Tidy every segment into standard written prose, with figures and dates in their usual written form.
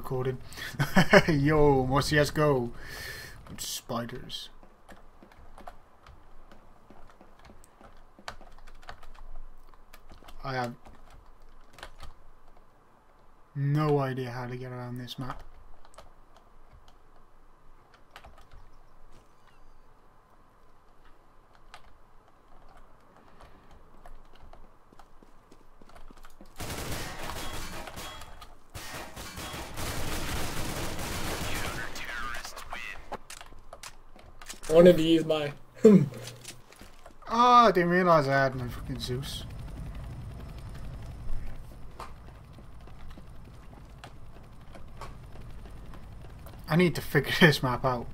recording. Yo, more CSGO. With spiders. I have no idea how to get around this map. I wanted to use my Oh, I didn't realise I had my fucking Zeus. I need to figure this map out.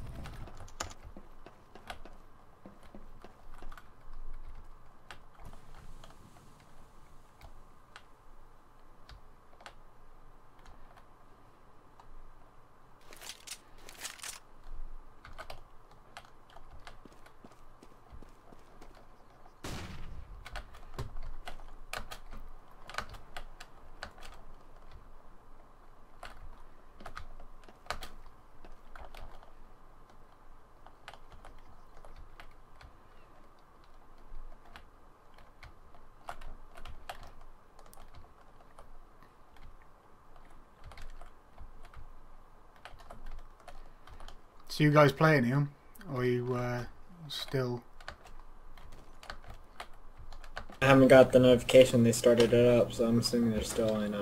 So you guys playing him? Or are you still... I haven't got the notification they started it up, so I'm assuming they're still in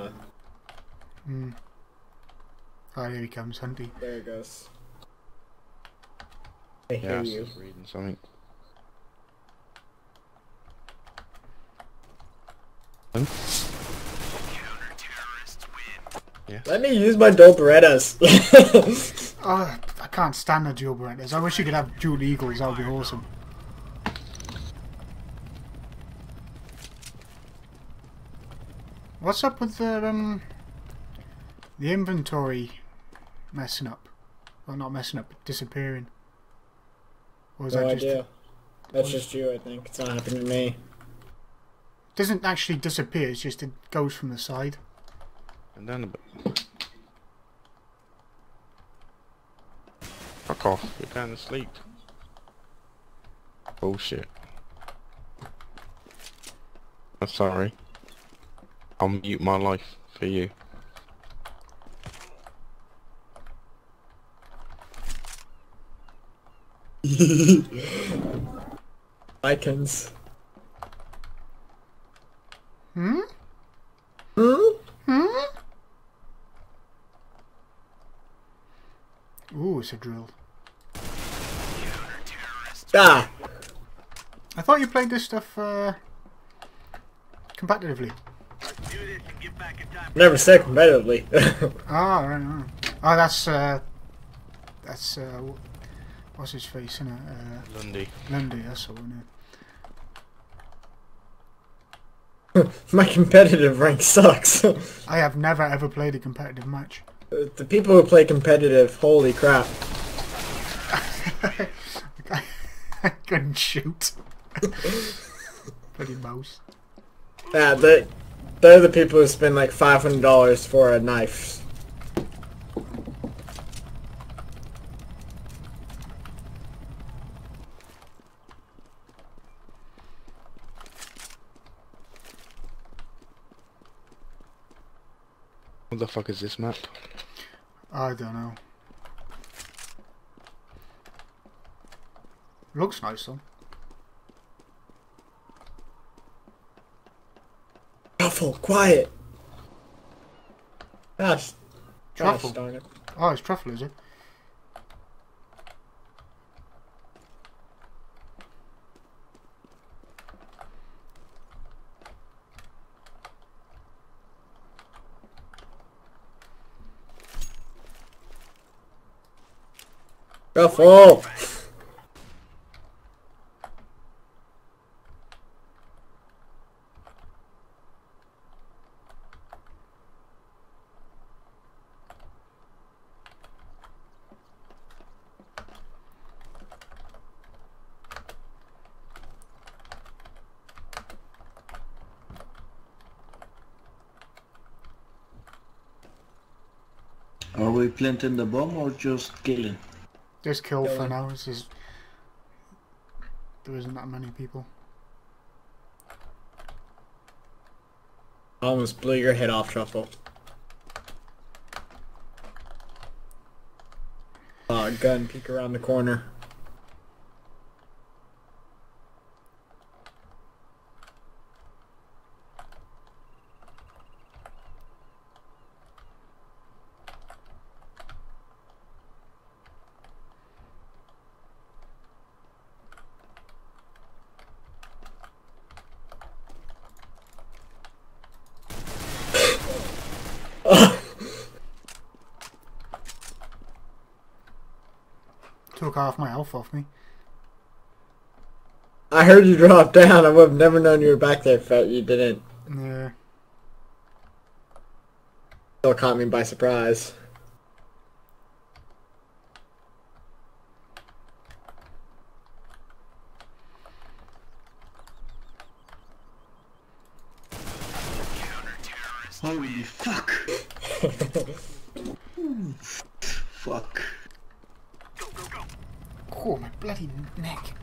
Oh, here he comes, Hunty. There it goes. I hear Yeah, I was you. just reading something. Yeah. Let me use my dual Berettas. Oh, I can't stand the dual Berettas. I wish you could have dual Eagles, that would be awesome. What's up with the inventory messing up? Well, not messing up, but disappearing. Or is No that just... idea. That's just you, I think. It's not happening to me. It doesn't actually disappear, it's just it goes from the side. And then a bit. Fuck off, you're going to sleep. Bullshit. I'm sorry. I'll mute my life for you. Icons. Hmm? Hmm? Hmm? Ooh, it's a drill. Ah! I thought you played this stuff competitively. Never said competitively. Ah, right, right. Oh, that's what's his face, isn't it? Lundy. Lundy, that's the one. My competitive rank sucks. I have never ever played a competitive match. The people who play competitive, holy crap. I couldn't shoot. Bloody mouse. Yeah, they're the people who spend like $500 for a knife. What the fuck is this map? I don't know. Looks nice though. Truffle, quiet. Gosh. Truffle? Gosh darn it. Oh, it's truffle, is it? Truffle! Are we planting the bomb or just killing? Just kill for now. This is... There isn't that many people. I almost blew your head off, Truffle. Gun peek around the corner. Took half my health off me. I heard you drop down. I would have never known you were back there, but you didn't. Yeah. Still caught me by surprise. Holy fuck! Fuck. Oh, my bloody neck.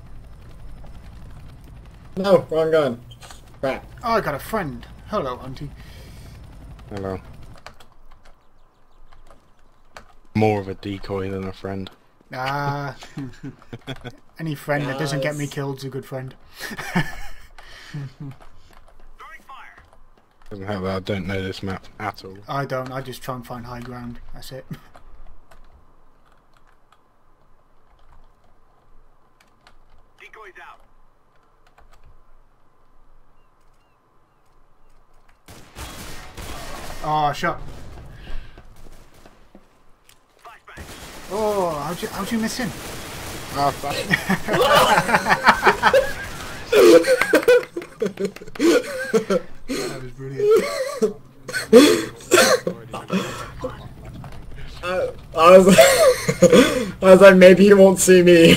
No, wrong gun. Crap. Oh, I got a friend. Hello, auntie. Hello. More of a decoy than a friend. Ah. Any friend that doesn't get me Yes. killed is a good friend. Doesn't help that I don't know this map at all. I don't. I just try and find high ground. That's it. Decoys out. Oh, shot. Flashbang. Oh, how'd you miss him? Ah, fuck. That was brilliant. I was I was like, maybe he won't see me.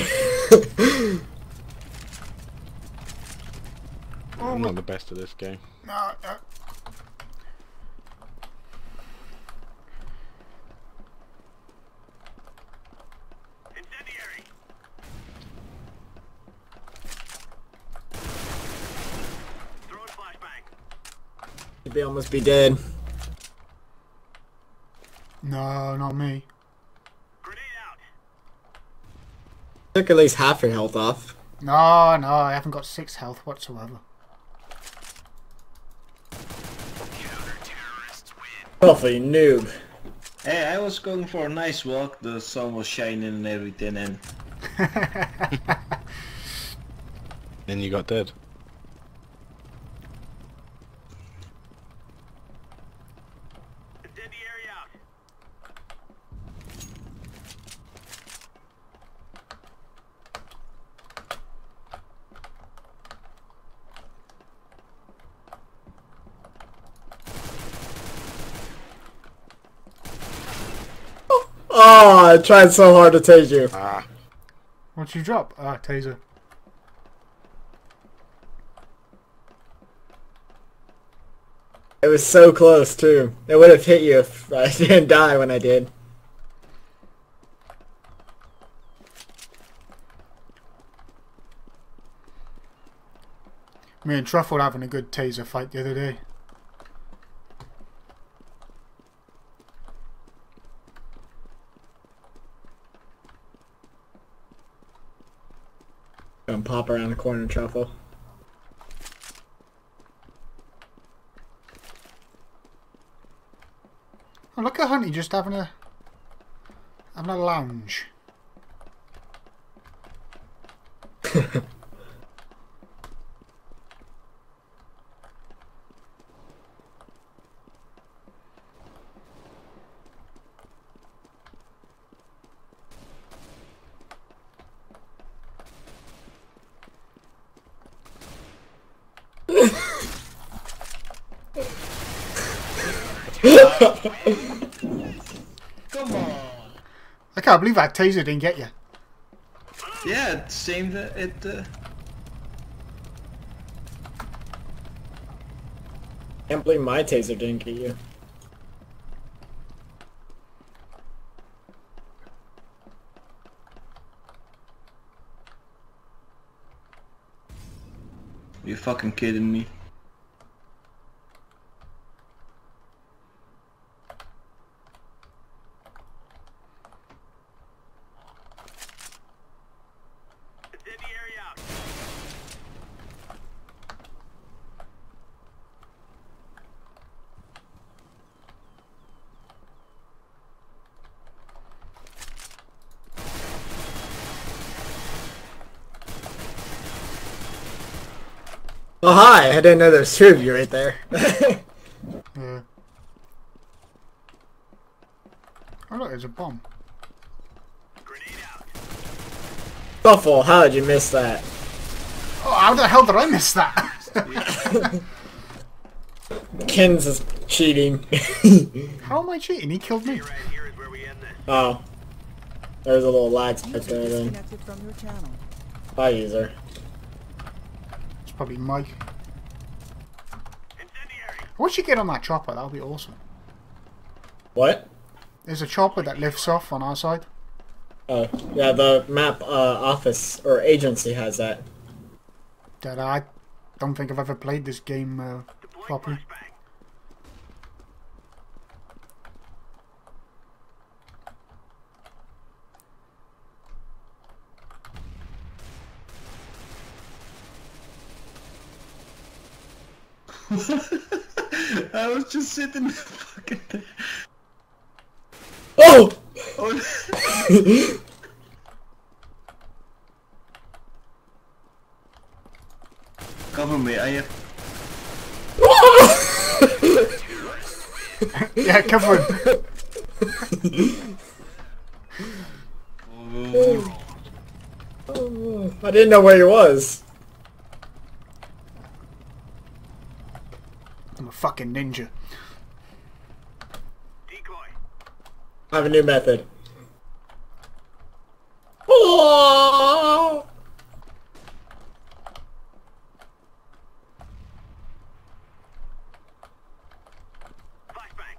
Oh, I'm not the best at this game. no, no. Incendiary. Throwing flashbang. You'd be almost be dead. No, not me. Grenade out. Took at least half your health off. No, I haven't got 6 health whatsoever. Hopefully, noob. Hey, I was going for a nice walk, the sun was shining and everything, and Then you got dead. Incendiary out. Oh, I tried so hard to tase you. Ah, What'd you drop? Ah, taser. It was so close, too. It would have hit you if I didn't die when I did. Me and Truffle were having a good taser fight the other day. Gonna pop around the corner, Truffle. Oh, look at Hunty just having a lounge. come on. I can't believe that taser didn't get you. Yeah, it seemed it. Can't believe my taser didn't get you. You fucking kidding me? Incendiary out. Oh hi! I didn't know there was two of you right there. Yeah. Oh look, there's a bomb. Grenade out. Buffalo, how did you miss that? Oh, how the hell did I miss that? Kins is cheating. How am I cheating? He killed me. Right here is where we end this. Oh. There's a little lag spike User there then. disconnected from your channel. Hi, user. It's probably Mike. Incendiary. I wish you get on that chopper, that would be awesome. What? There's a chopper that lifts off on our side. Oh, yeah, the map office or agency has that. That I don't think I've ever played this game Deploying properly. flashbang. I was just sitting fucking there. Oh! Oh. Cover me, I have... Yeah, cover him. Oh. I didn't know where he was. I'm a fucking ninja. Decoy. I have a new method. Oh! Flashbang.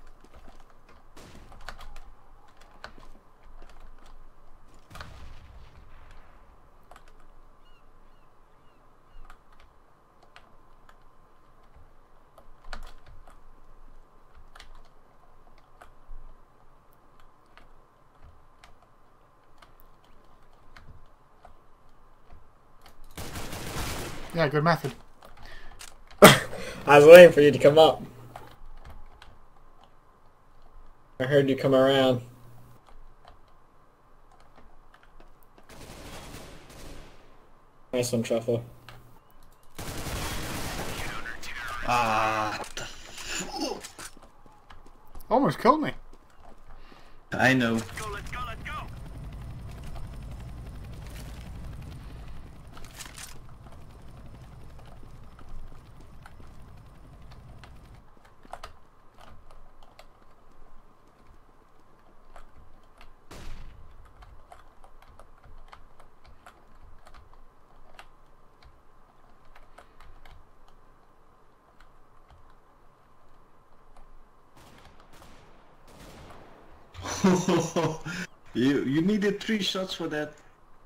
Yeah, good method. I was waiting for you to come up. I heard you come around. Nice one, Truffle. Ah, what the fuck? Almost killed me. I know. Let's go, let's go, let's go. You needed 3 shots for that.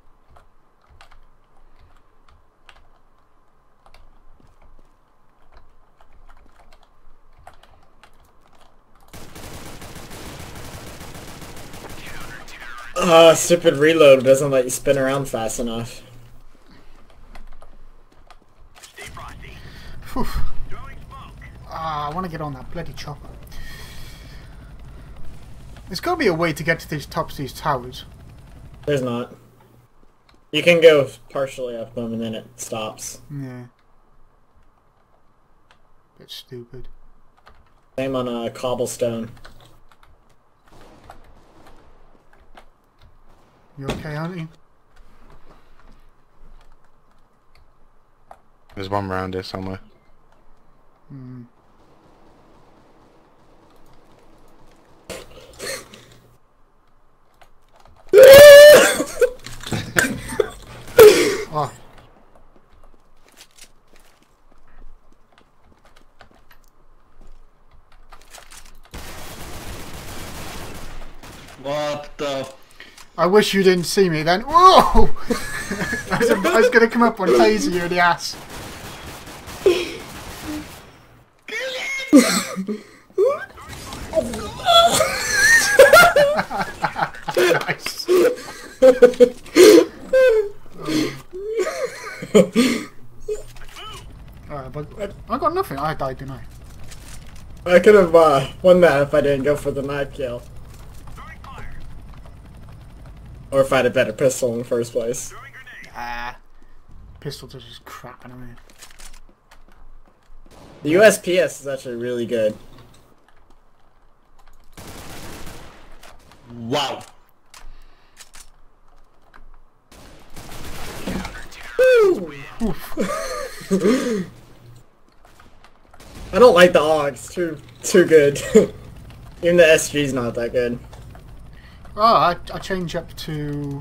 Stupid reload doesn't let you spin around fast enough. Stay frosty. Phew. Throwing smoke. Ah, I want to get on that bloody chopper. There's got to be a way to get to these tops of these towers. There's not. You can go partially up them and then it stops. Yeah. Bit stupid. Same on cobblestone. You okay, aren't you? There's one around here somewhere. Hmm. Oh, What the... I wish you didn't see me then. Whoa! I was going to come up and taser you in the ass. Nice. Alright, but I got nothing. I died, didn't I? I could have won that if I didn't go for the knife kill. Throwing fire. Or if I had a better pistol in the first place. Throwing grenade. Pistols are just crapping on me. The USPS is actually really good. Wow. I don't like the AUG. It's too good. Even the SG's not that good. Oh, I change up to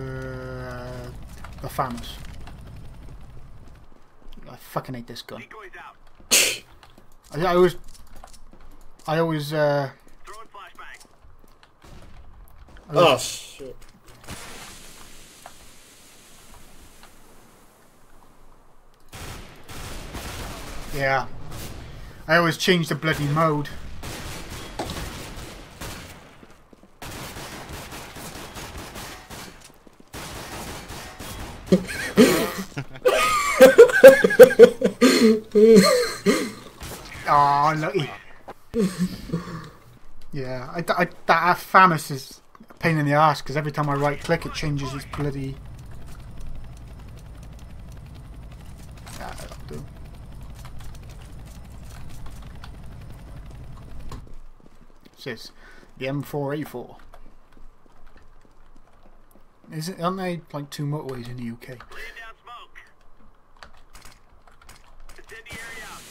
the FAMAS. I fucking hate this gun. Decoys out. I always Throwing flashbang. Oh shit. yeah. I always change the bloody mode. Oh, lucky. Yeah, that FAMAS is a pain in the ass because every time I right click it changes its bloody... Yeah, that'll do. What's this? The M4A4. Aren't they like 2 motorways in the UK? Laying down smoke. Incendiary out.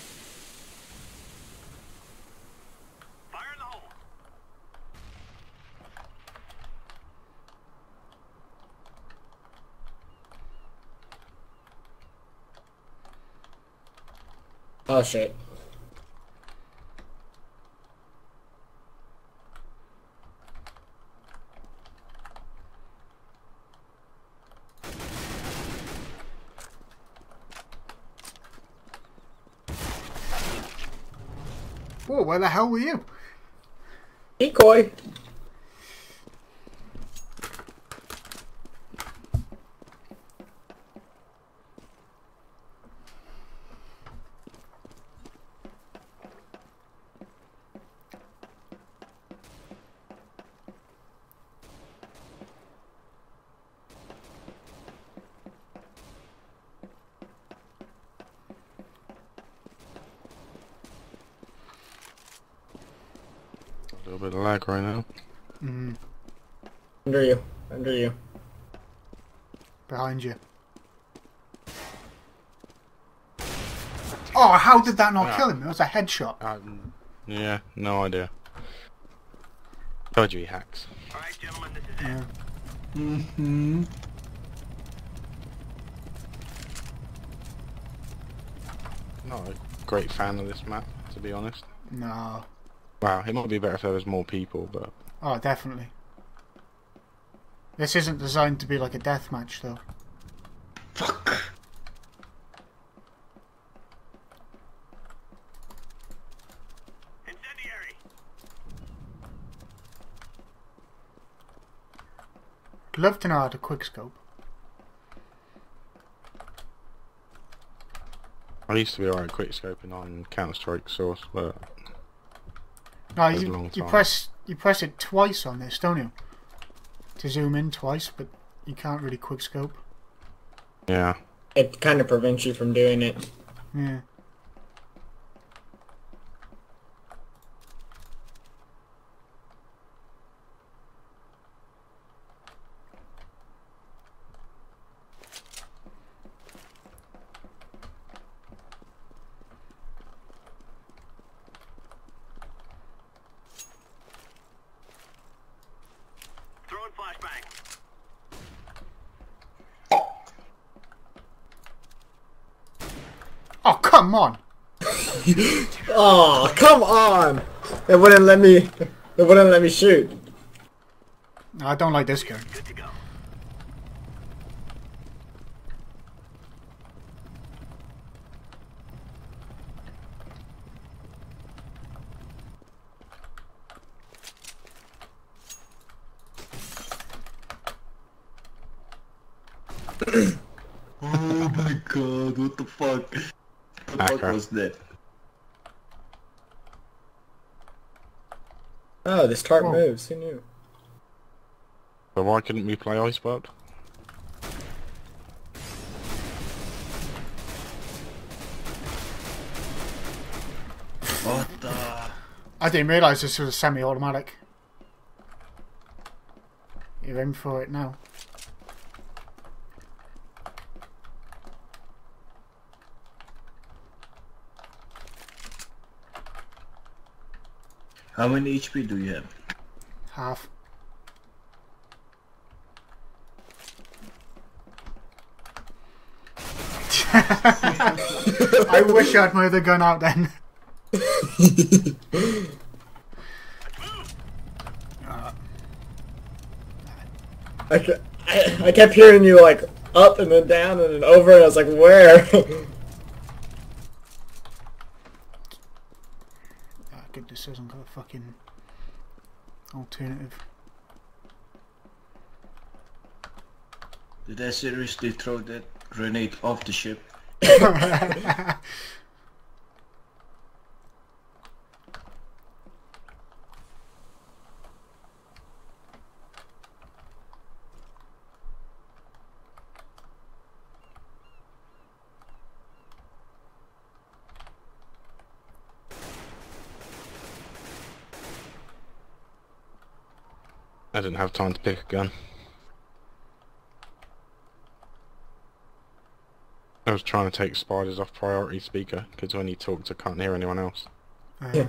Fire in the hole. Oh shit. Whoa, where the hell were you? Decoy. A little bit of lag right now. Under you. Under you. Behind you. Oh, how did that not kill him? It was a headshot. Yeah, no idea. Told you he hacks. Alright, gentlemen, this is it. Yeah. Mm-hmm. Not a great fan of this map, to be honest. No. Wow, it might be better if there was more people, but Oh, definitely. This isn't designed to be like a deathmatch, though. Fuck. Incendiary. I'd love to know how to quickscope. I used to be alright quickscoping on Counter-Strike Source, but No, was a you, long you time. press it twice on this, don't you? To zoom in twice, but you can't really quickscope. yeah. It kind of prevents you from doing it. Yeah. Throwing flashbang. Oh, come on! Oh, come on! It wouldn't let me. It wouldn't let me shoot. No, I don't like this gun. Good to go. Oh my god, what the fuck? What the fuck Hacker. was that? Oh, this tart Whoa. moves. Who knew? So why couldn't we play Iceberg? What the... I didn't realise this was a semi-automatic. You're in for it now. How many HP do you have? Half. I wish I'd moved the gun out then. I kept hearing you like up and then down and then over, and I was like, where? Ah, good, this hasn't got a fucking alternative. Did I seriously throw that grenade off the ship? I didn't have time to pick a gun. I was trying to take spiders off priority speaker, because when he talks I can't hear anyone else. Yeah.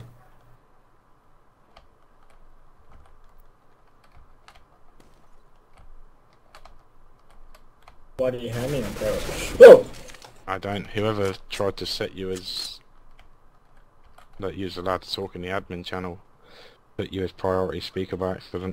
Why do you have me on priority? Whoa! I don't. Whoever tried to set you as... that you was allowed to talk in the admin channel, put you as priority speaker by accident.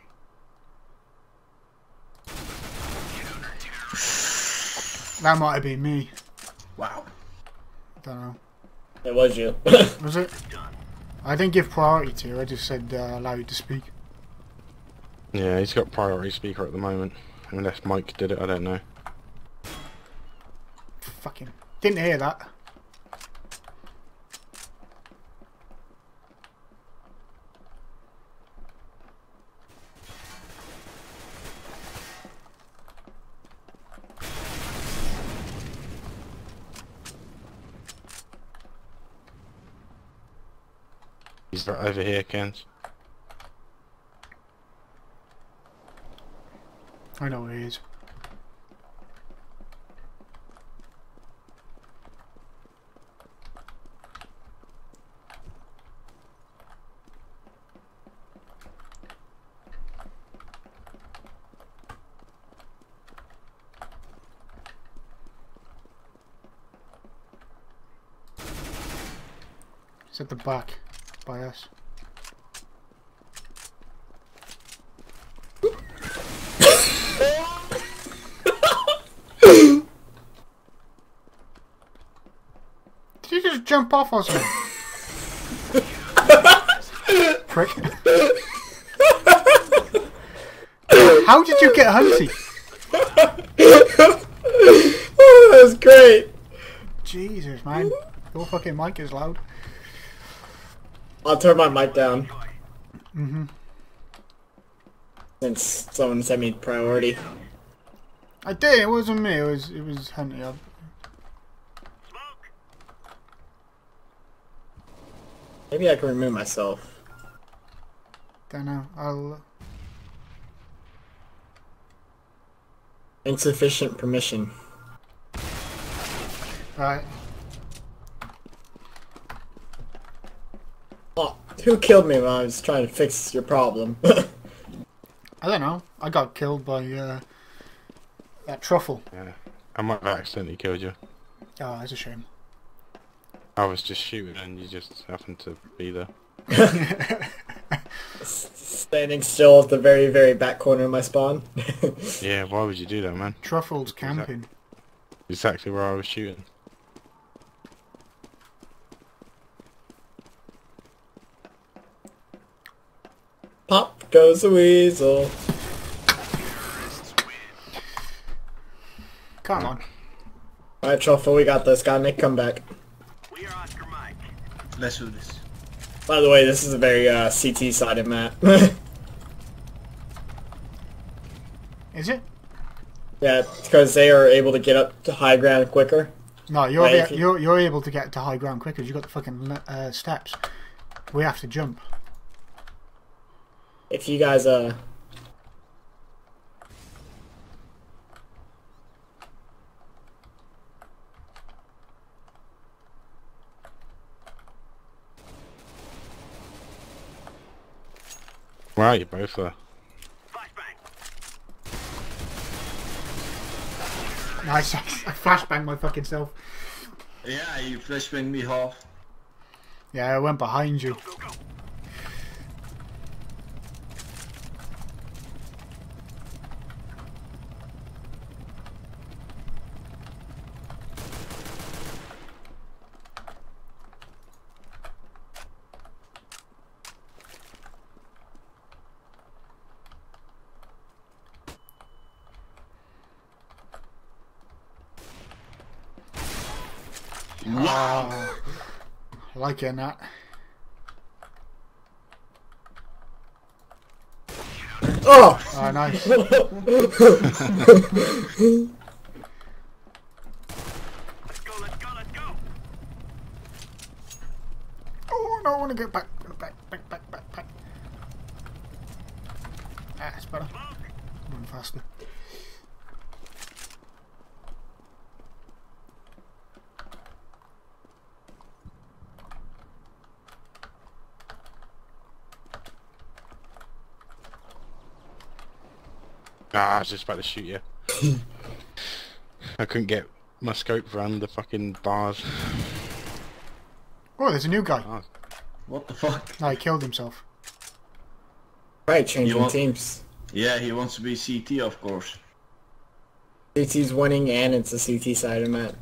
That might have been me. Wow. I don't know. It was you. Was it? I didn't give priority to you, I just said allow you to speak. Yeah, he's got priority speaker at the moment. Unless Mike did it, I don't know. Fucking didn't hear that. He's right over here, Kens. I know where he is. He's at the back by us. Did you just jump off or something? Prick. How did you get Hunty? Oh, that was great! Jesus, man. Your fucking mic is loud. I'll turn my mic down. Mm-hmm. Since someone sent me priority. I did, it wasn't me, it was Hunty. Smoke! Maybe I can remove myself. Don't know, I'll... Insufficient permission. Right. Oh, who killed me when I was trying to fix your problem? I don't know, I got killed by that truffle. Yeah. I might have accidentally killed you. Oh, that's a shame. I was just shooting and you just happened to be there. Standing still at the very, very back corner of my spawn. Yeah, why would you do that, man? Truffle's camping. Exactly where I was shooting. Pop goes the weasel. Come on. Alright, Truffle, we got this. Gotta make a comeback. We are Oscar Mike. Let's do this. By the way, this is a very CT-sided map. Is it? Yeah, because they are able to get up to high ground quicker. No, you're Right, if you're able to get to high ground quicker. You got the fucking steps. We have to jump. If you guys Wow, you both are. Flashbang. Nice. I flashbanged my fucking self. Yeah, you flashbang me half. Yeah, I went behind you. Go, go. Wow. I like hearing that. Oh! Oh, nice. Let's go, let's go, let's go. Oh no, I want to get back. Back. Ah, that's better. Run faster. Ah, I was just about to shoot you. I couldn't get my scope around the fucking bars. Oh, there's a new guy. Ah, What the fuck? No, he killed himself. Right, changing You want- teams. Yeah, he wants to be CT, of course. CT's winning and it's a CT-sided map.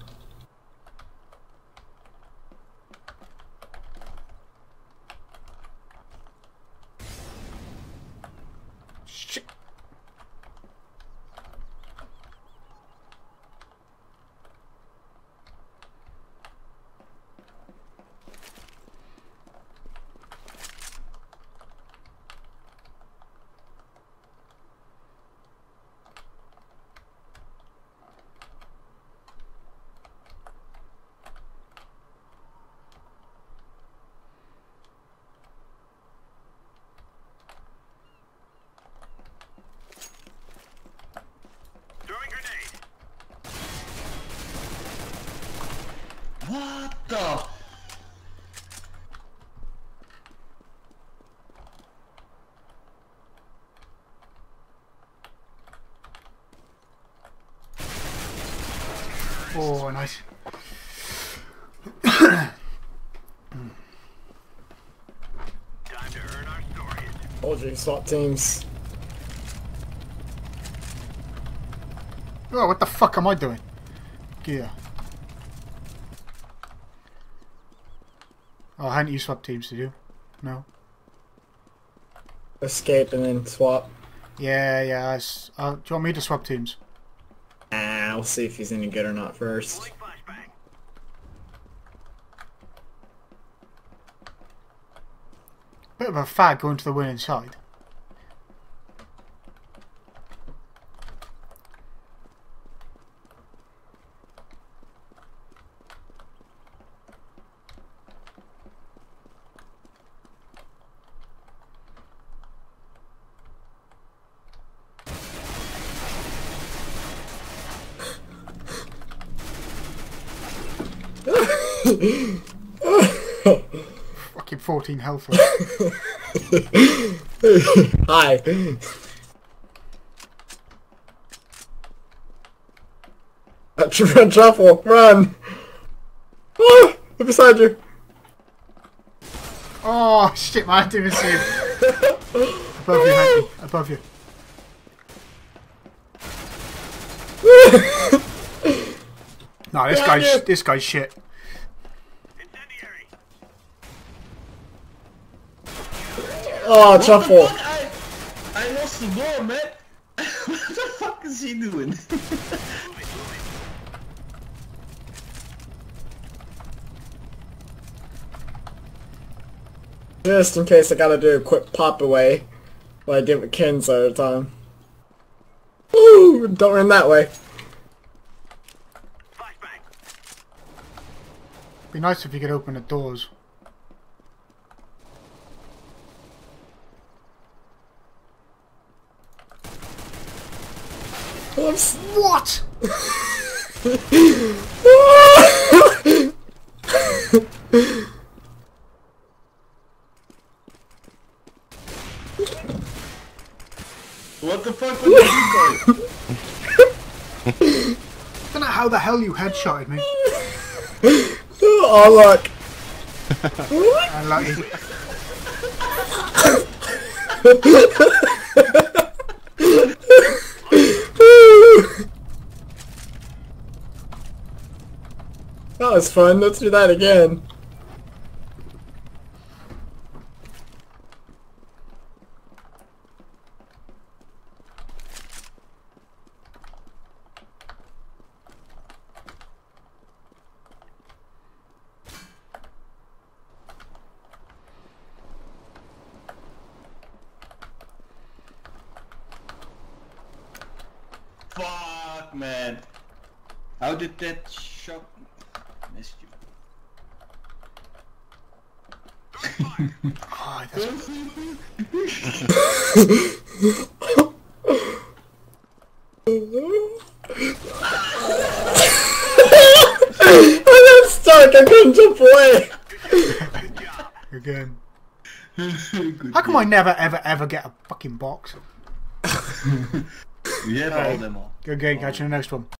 Shit. Throwing grenade. What the? Oh, nice. Time to earn our stories. Told you, swap teams. Oh, what the fuck am I doing? Gear. Oh, hadn't you swapped teams, did you? No. Escape and then swap. Yeah. Do you want me to swap teams? We'll see if he's any good or not first. Rolling flashbang. Bit of a fag going to the winning side. Fucking 14 health left. Hi. Truffle, run! Ah, I'm beside you. Oh shit, man, I didn't even see him. Above you, Hanky. Above you. No, this guy's shit. Incendiary. Oh, Truffle. I lost the door, man. What the fuck is he doing? Just in case I gotta do a quick pop away, like I did with Kenzo at the time. Woo! Don't run that way. Flashbang. Be nice if you could open the doors. What? What the fuck was that going? I don't know how the hell you headshotted me. Oh look. Unlucky. That was fun. Let's do that again. Fuck, man. How did that shot miss you? Oh, that's... I got stuck. I couldn't jump away. Again. Good How come I never ever get a fucking box? We have all them all. Good game, catch you in the next one.